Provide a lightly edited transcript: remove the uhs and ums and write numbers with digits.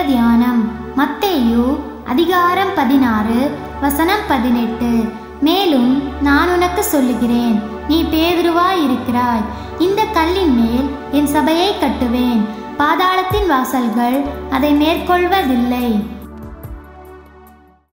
தியானம் மத்தேயு அதிகாரம் 16 வசனம் 18. மேலும் நான் உனக்கு சொல்லுகிறேன், நீ பேதுருவாய் இருக்கிறாய், இந்த கல்லின் மேல் என் சபையை கட்டுவேன், பாதாளத்தின் வாசல்கள் அதை மேற்கொள்வதில்லை.